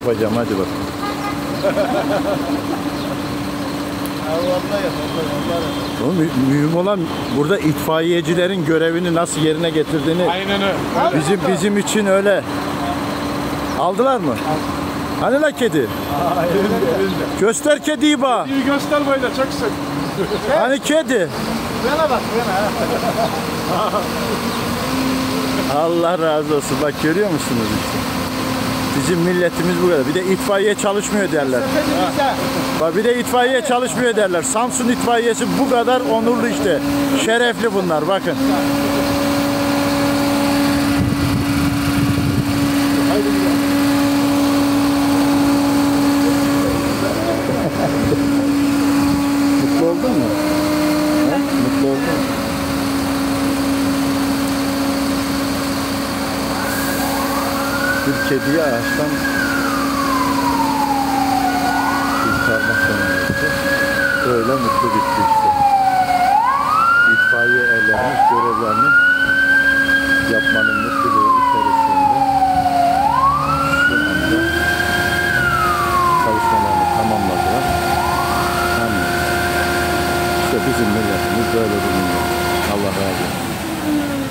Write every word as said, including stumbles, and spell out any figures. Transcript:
yapacağım, hadi bakalım. Oğlum, mü mühim olan burada itfaiyecilerin görevini nasıl yerine getirdiğini. Aynen öyle. Bizim bizim için öyle. Aldılar mı? Hani la kedi? Aa, elinde, elinde. Göster kediyi bana. İyi göster böyle, çok sık. Hani kedi? Bana bak, bana. Allah razı olsun. Bak görüyor musunuz işte? Bizim milletimiz bu kadar. Bir de itfaiye çalışmıyor derler. Bak bir de itfaiye çalışmıyor derler. Samsun itfaiyesi bu kadar onurlu işte. Şerefli bunlar, bakın. Mutlu oldun mu? He? Mutlu oldun mu? Bir kediyi ağaçtan kurtarmak zorundaydı. Böyle mutlu bitti işte. İtfaiye erlerimiz görevlerini yapmanın mutluluğu içerisinde şu anda çalışmalarını tamamladılar. Ama işte bizim milletimiz böyle bir millet. Allah razı olsun.